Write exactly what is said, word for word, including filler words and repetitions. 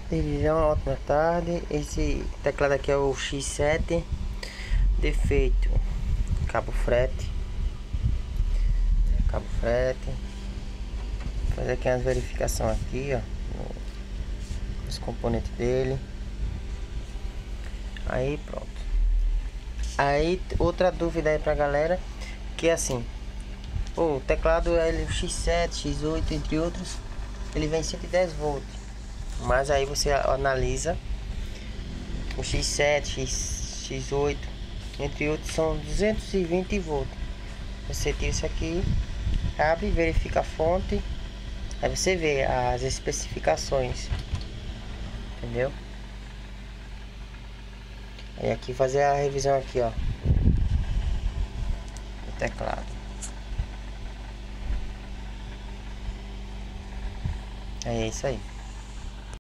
Divisão, ótima tarde. Esse teclado aqui é o X sete. Defeito: cabo frete. Cabo frete. Vou fazer aqui umas verificações aqui, ó, os componentes dele. Aí pronto. Aí outra dúvida aí pra galera, que é assim, pô, o teclado é o X sete, X oito, entre outros, ele vem cento e dez volts. Mas aí você analisa o X sete, X, X oito, entre outros, são duzentos e vinte volts. Você tira isso aqui, abre, verifica a fonte, aí você vê as especificações, entendeu? Aí aqui fazer a revisão aqui, ó, do teclado. É isso aí.